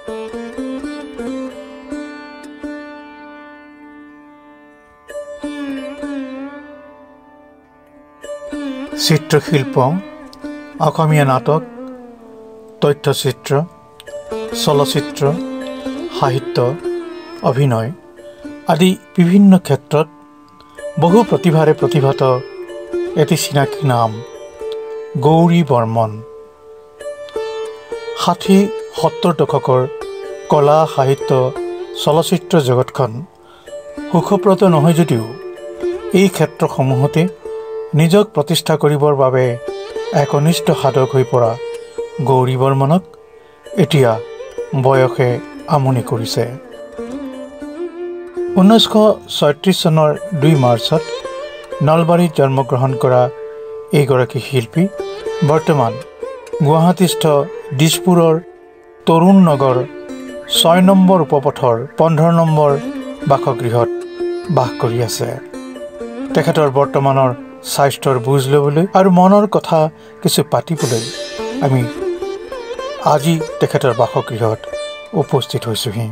চিত্ৰশিল্প, অসমীয়া নাটক, তথ্যচিত্ৰ, চলচ্চিত্ৰ, সাহিত্য, অভিনয় আদি বিভিন্ন ক্ষেত্ৰত বহু প্ৰতিভাৰে প্ৰতিভাত এটি চিনাকি নাম গৌৰী বৰ্মন। ৬০-৭০ দশকৰ কলা, সাহিত্য, চলচ্চিত্ৰ জগতখন সুখপ্ৰদ নহয় যদিও এই ক্ষেত্ৰসমূহতে নিজক প্ৰতিষ্ঠা কৰিবৰ বাবে একনিষ্ঠ সাধক হৈ পৰা গৌৰী বৰ্মনক এতিয়া বয়সে আমনি কৰিছে। ১৯৩৬ চনৰ ২ মাৰ্চত নলবাৰীত জন্মগ্ৰহণ কৰা এইগৰাকী শিল্পী বৰ্তমান গুৱাহাটীস্থ দিছপুৰৰ তৰুণ নগৰ ৬ নম্বৰ উপপথৰ ১৫ নম্বৰ বাসগৃহত বাস কৰি আছে। তেখেতৰ বৰ্তমানৰ স্বাস্থ্যৰ বুজ ল'বলৈ আৰু মনৰ কথা কিছু পাতিবলৈ আমি আজি তেখেতৰ বাসগৃহত উপস্থিত হৈছোহি।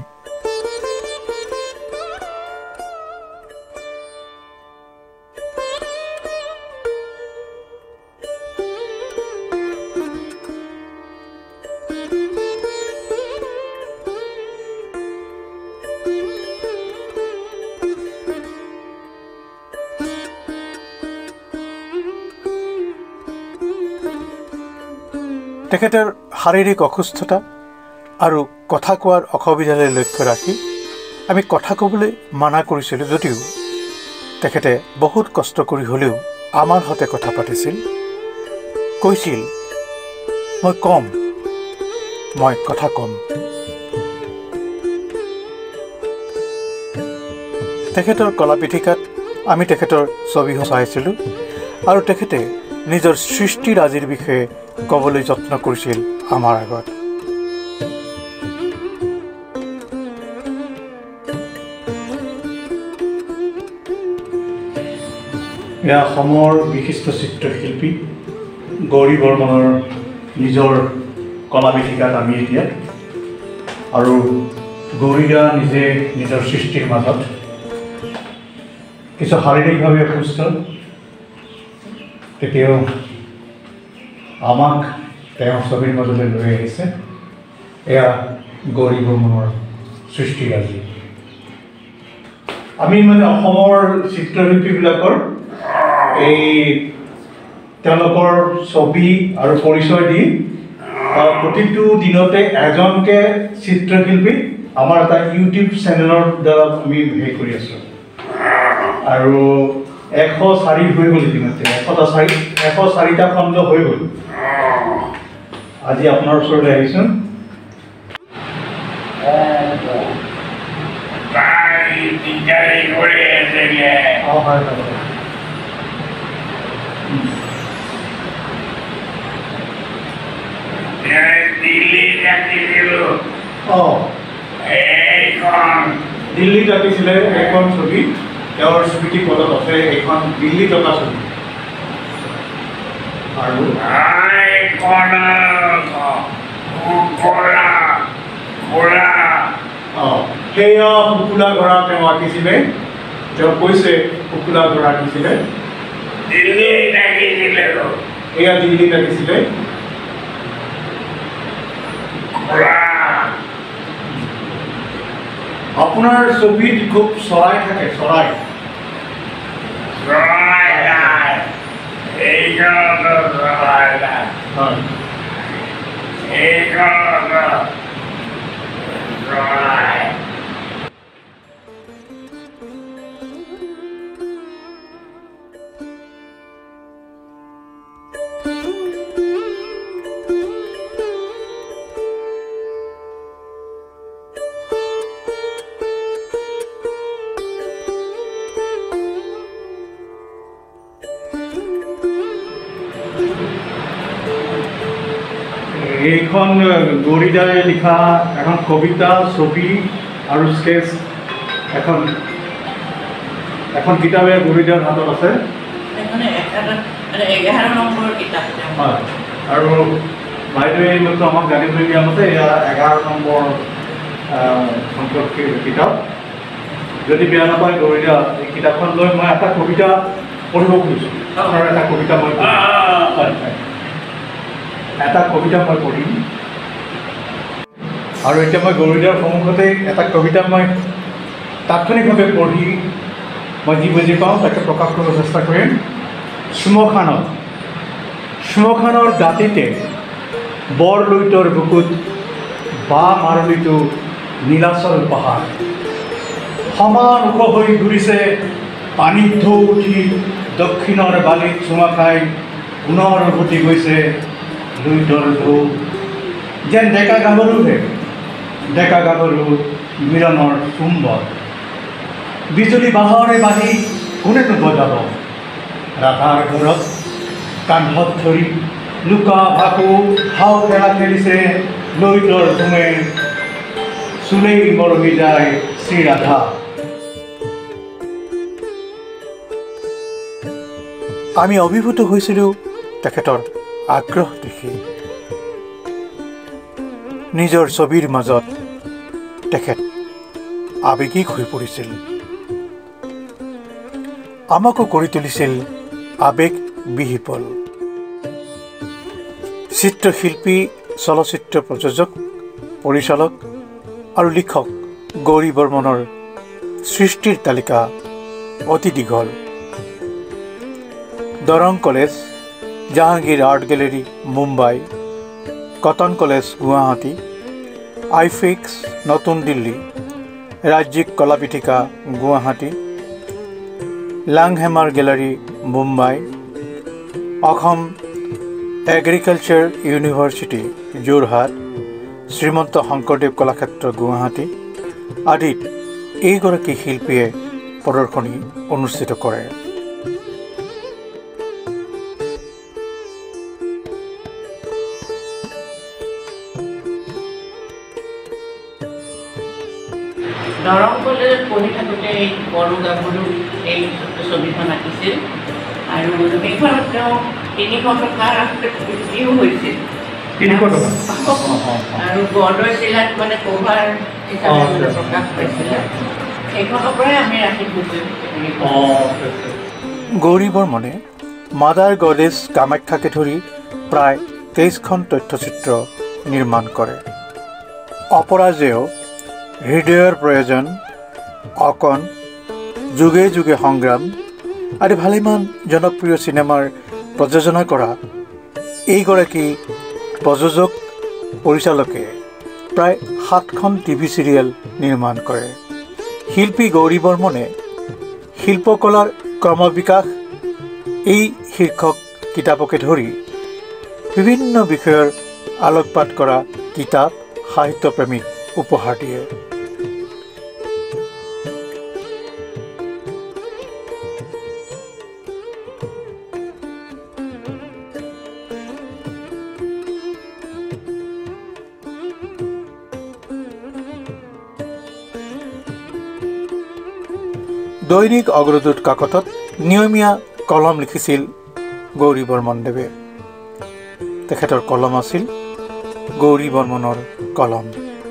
তেখেতৰ শাৰীৰিক অসুস্থতা আৰু কথা কোৱাৰ অসুবিধালৈ লক্ষ্য ৰাখি আমি কথা ক'বলৈ মানা কৰিছিলোঁ যদিও তেখেতে বহুত কষ্ট কৰি হ'লেও আমাৰ সৈতে কথা পাতিছিল, কৈছিল মই কথা কম। তেখেতৰ কলা পিঠিকাত আমি তেখেতৰ ছবি চাইছিলোঁ আৰু তেখেতে নিজৰ সৃষ্টিৰাজিৰ বিষয়ে ক'বলৈ যত্ন কৰিছিল আমাৰ আগত। এয়া অসমৰ বিশিষ্ট চিত্ৰশিল্পী গৌৰী বৰ্মনৰ নিজৰ কলা পিঠিকাত আমি এতিয়া, আৰু গৌৰীদা নিজে নিজৰ সৃষ্টিৰ মাজত কিছু শাৰীৰিকভাৱে অসুস্থ, তেতিয়াও আমাক তেওঁৰ ছবিৰ মাজলৈ লৈ আহিছে। এয়া গৌৰী বৰ্মনৰ সৃষ্টিৰাজি। আমি অসমৰ চিত্ৰশিল্পীবিলাকৰ এই তেওঁলোকৰ ছবি আৰু পৰিচয় দি প্ৰতিটো দিনতে এজনকে চিত্ৰশিল্পী আমাৰ এটা ইউটিউব চেনেলৰ দ্বাৰা আমি হেৰি কৰি আছোঁ, আৰু ১০৪ হৈ গ'ল ইতিমধ্যে, ১০৪টা খণ্ড হৈ গ'ল। আজি আপোনাৰ ওচৰলৈ আহিছোঁ। দিল্লীত আঁকিছিলে এখন ছবি, তেওঁৰ স্মৃতি পদত আছে এইখন দিল্লীত অঁকা ছবি। আৰু সেয়া শুকুলা ঘোঁৰা তেওঁ আঁকিছিলে। তেওঁ কৈছে শুকুলা ঘোঁৰা আঁকিছিলে, এয়া দিল্লীত আঁকিছিলে। আপোনাৰ ছবিত খুব চৰাই থাকে, চৰাই এইখন গৌৰীদাই লিখা এখন কবিতা, ছবি আৰু স্কেচ এখন কিতাপে গৌৰীদাৰ হাতত আছে। হয়, আৰু বাইদেৱে এইমাত্ৰ আমাক জানিবলৈ দিয়া মতে এয়া 11 নম্বৰ সম্পৰ্কীয় কিতাপ যদি বেয়া নাপায় গৌৰীদা এই কিতাপখন লৈ মই এটা কবিতা পঢ়িব খুজিছোঁ আপোনাৰ এটা কবিতা মই পঢ়িম আৰু এতিয়া মই গৌৰীদাৰ সন্মুখতে এটা কবিতা মই তাৎক্ষণিকভাৱে পঢ়ি মই যি বুজি পাওঁ তাকে প্ৰকাশ কৰিব চেষ্টা কৰিম শ্মশানৰ দাঁতিতে বৰ লুইতৰ বুকুত বা মাৰলিটো নীলাচল পাহাৰ সমান ওখ হৈ ঘূৰিছে পানীত ঢৌ উঠি দক্ষিণৰ বালিত চুমা খাই পুনৰ উভতি গৈছে লুইতৰ ঢৌ যেন ডেকা গাভৰু মিলনৰ চুম্বত বিজুলী বাঁহৰে বাঢ়ি কোনেনো বজাব ৰাধাৰ ঘৰত কান্ধত ধৰি লুকা ভাকু হাও খেলা খেলিছে লুইতৰ ধুমে চুলেই মৰহি যায় শ্ৰীৰাধা আমি অভিভূত হৈছিলোঁ তেখেতৰ আগ্ৰহ দেখি নিজৰ ছবিৰ মাজত তেখেত আৱেগিক হৈ পৰিছিল আমাকো কৰি তুলিছিল আৱেগ বিহিপল চিত্ৰশিল্পী চলচ্চিত্ৰ প্ৰযোজক পৰিচালক আৰু লিখক গৌৰী বৰ্মনৰ সৃষ্টিৰ তালিকা অতি দীঘল Darrang college Jehangir art gallery Mumbai cotton college Guwahati আইফিক্স নতুন দিল্লী ৰাজ্যিক কলাপীঠিকা গুৱাহাটী লাংহেমাৰ gallery Mumbai Assam agriculture university Jorhat Srimanta Sankardev Kalakshetra Guwahati আদিত এইগৰাকী শিল্পীয়ে প্ৰদৰ্শনী অনুষ্ঠিত কৰে দৰং কলেজত পঢ়ি থাকোঁতে এই বড়ো গাভৰু এই ছবিখন আঁকিছিল আৰু সেইখনত তেওঁ 300 টকাৰ বিক্ৰীও হৈছিল 300 টকা আৰু বৰদৈ জিলাত মানে কভাৰ হিচাপে প্ৰকাশ পাইছিলে সেইখনৰ পৰাই আমি ৰাখি থৈছোঁ গৌৰী বৰ্মনে মাদাৰ গডেছ কামাখ্যাকে ধৰি প্ৰায় 23খন তথ্যচিত্ৰ নিৰ্মাণ কৰে অপৰাজেয় হৃদয়ৰ প্ৰয়োজন অকণ যুগে যুগে সংগ্ৰাম আদি ভালেমান জনপ্ৰিয় চিনেমাৰ প্ৰযোজনা কৰা এইগৰাকী প্ৰযোজক পৰিচালকে প্ৰায় 7খন টিভি চিৰিয়েল নিৰ্মাণ কৰে শিল্পী গৌৰী বৰ্মনে শিল্পকলাৰ ক্ৰমবিকাশ এই শীৰ্ষক কিতাপকে ধৰি বিভিন্ন বিষয়ৰ আলোকপাত কৰা কিতাপ সাহিত্যপ্ৰেমীক উপহাৰ দিয়ে দৈনিক অগ্ৰদূত কাকতত নিয়মীয়া কলম লিখিছিল গৌৰী বৰ্মনদেৱে তেখেতৰ কলম আছিল গৌৰী বৰ্মনৰ কলম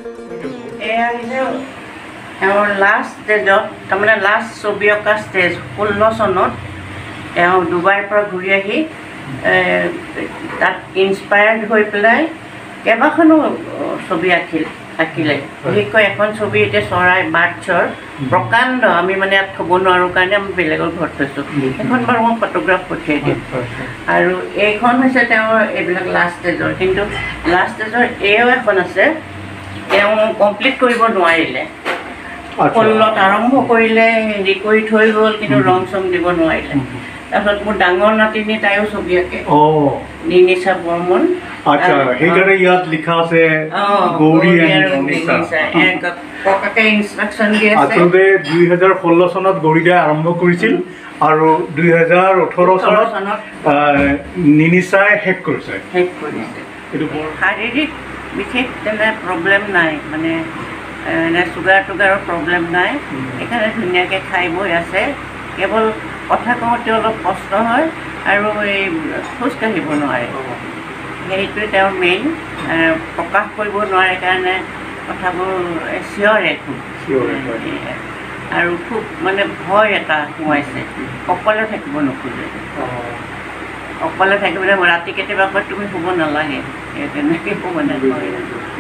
লাষ্ট ষ্টেজত তাৰমানে লাষ্ট ছবি অঁকা ষ্টেজ 16 চনত তেওঁ ডুবাইৰ পৰা ঘূৰি আহি তাত ইনস্পায়াৰ্ড হৈ পেলাই কেইবাখনো ছবি আঁকিলে বিশেষকৈ এখন ছবি এতিয়া চৰাই বাৰ্ডছৰ প্ৰকাণ্ড আমি মানে ইয়াত থ'ব নোৱাৰোঁ কাৰণে আমি বেলেগৰ ঘৰত থৈছোঁ এখন বাৰু মই ফটোগ্ৰাফ পঠিয়াই দিম আৰু এইখন হৈছে তেওঁৰ এইবিলাক লাষ্ট ষ্টেজৰ কিন্তু লাষ্ট ষ্টেজৰ এও এখন আছে তেওঁ কমপ্লিট কৰিব নোৱাৰিলে 16ত আৰম্ভ কৰিলে হেৰি কৰি থৈ গ'ল কিন্তু ৰং চং দিব নোৱাৰিলে তাৰপিছত মোৰ ডাঙৰ নাতিনী তাইও ছবি আঁকে নিনিছা বৰ্মন আচ্ছা সেইকাৰণে ইয়াত লিখা আছে গৌৰী আৰু নিনিছা ককাকে ইনষ্ট্ৰাকশ্যন দি আছে আচলতে 2016 চনত গৌৰীদাই আৰম্ভ কৰিছিল আৰু 2018 চনত নিনিছাই শেষ কৰিছে এইটো শাৰীৰিক বিশেষ তেনে প্ৰব্লেম নাই মানে এনে চুগাৰ টুগাৰৰ প্ৰব্লেম নাই এইখানে ধুনীয়াকৈ খাই বৈ আছে কেৱল কথা কওঁতে অলপ কষ্ট হয় আৰু এই খোজকাঢ়িব নোৱাৰে সেইটোৱে তেওঁৰ মেইন প্ৰকাশ কৰিব নোৱাৰে কাৰণে কথাবোৰ চিঞৰে খুব আৰু খুব মানে ভয় এটা সোমাইছে অকলে থাকিব নোখোজে অকলে থাকিবলৈ ৰাতি কেতিয়াবা কয় তুমি শুব নালাগে তেনেকৈ শুব নালাগে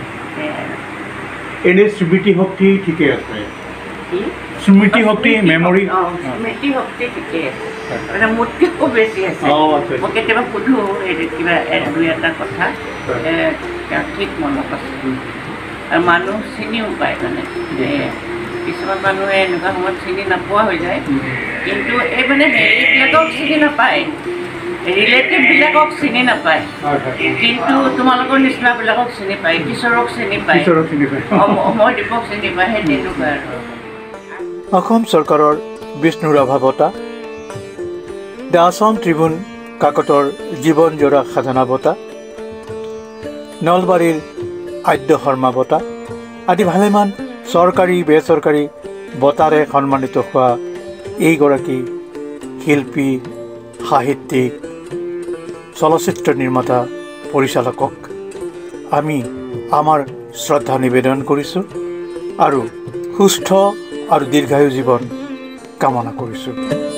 এনে স্মৃতি শক্তি ঠিকে আছে স্মৃতি শক্তি মেমৰি স্মৃতি শক্তি ঠিকে আছে মানে মোতকৈ খুব বেছি আছে মই কেতিয়াবা সোধোঁ কিবা দুই এটা কথা ঠিক মনত আছে আৰু মানুহ চিনিও পায় মানে কিছুমান মানুহে এনেকুৱা সময়ত চিনি নোপোৱা হৈ যায় কিন্তু এই মানে হেৰিবিলাকক চিনি নাপায় ৰিলেটিভবিলাকক চিনি নাপায় কিন্তু তোমালোকৰ নিচিনাবিলাকক চিনি পায় কিশোৰক চিনি পায় অমৰদীপক চিনি পায় সেই তেনেকুৱা আৰু অসম চৰকাৰৰ বিষ্ণু ৰাভা বঁটা দ্য আছাম ট্ৰিবিউন কাকতৰ জীৱন জোৰা সাধনা বঁটা নলবাৰীৰ আদ্য শৰ্মা বঁটা আদি ভালেমান চৰকাৰী বেচৰকাৰী বঁটাৰে সন্মানিত হোৱা এইগৰাকী শিল্পী সাহিত্যিক চলচ্চিত্ৰ নিৰ্মাতা পৰিচালকক আমি আমাৰ শ্ৰদ্ধা নিবেদন কৰিছোঁ আৰু সুস্থ আৰু দীৰ্ঘায়ু জীৱন কামনা কৰিছোঁ।